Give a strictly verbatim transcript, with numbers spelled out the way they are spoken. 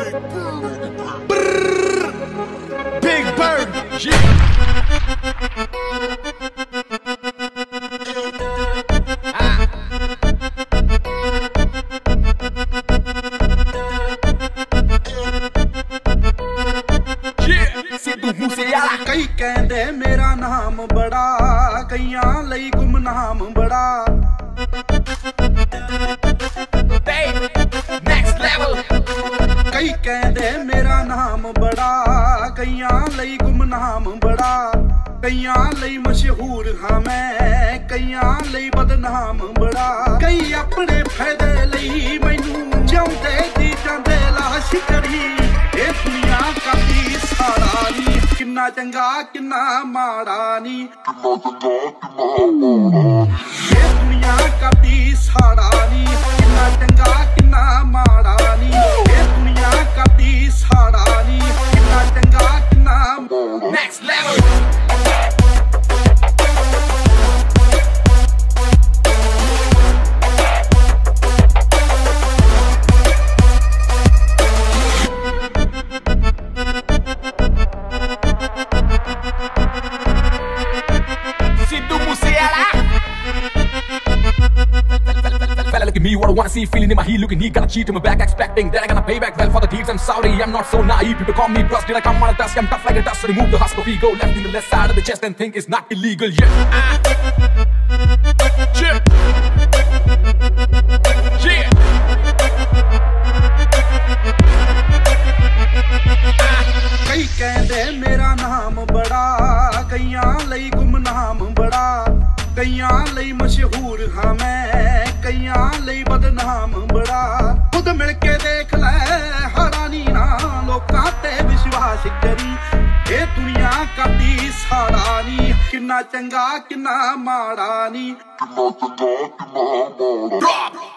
Big Bird, yeah. Sidhu Moose Wala कई कहंदे मेरा नाम बड़ा कईयां लई गुमनाम बड़ा Next level कई कहंदे मेरा नाम बड़ा कईयां लई गुमनाम बड़ा कईयां लई मशहूर हां मैं कईयां लई बदनाम बड़ा कई अपने फायदे लई मैनू जिउंदे दी जांदे लाश करी ए दुनिया काफी सारा नी किन्ना चंगा किन्ना माड़ा नी ए दुनिया काफी सारा नी किन्ना चंगा किन्ना माड़ा नी ए दुनिया काफी सारा नी किन्ना चंगा किन्ना Next level Sidhu Moose Wala. Fella look at me, what I wanna see, feeling in my heel, looking he gotta cheat in my back, expecting that I gonna pay back well for the deeds. I'm sorry, I'm not so naive. People call me brusty like I'm on a dusk. I'm tough like a dust, so remove the husk of ego, left in the left side of the chest and think it's not illegal. Yeah, ah. Chip. Yeah. कई कहंदे मेरा नाम बड़ा कईयां लई गुमनाम बड़ा कईयां लई मशहूर हां मैं कईयां लई बदनाम बड़ा खुद मिल के देख ले हैरानी ना लोकां ते विश्वास करी ए दुनिया काफी सारा नी किन्ना चंगा किन्ना माड़ा नी Drop.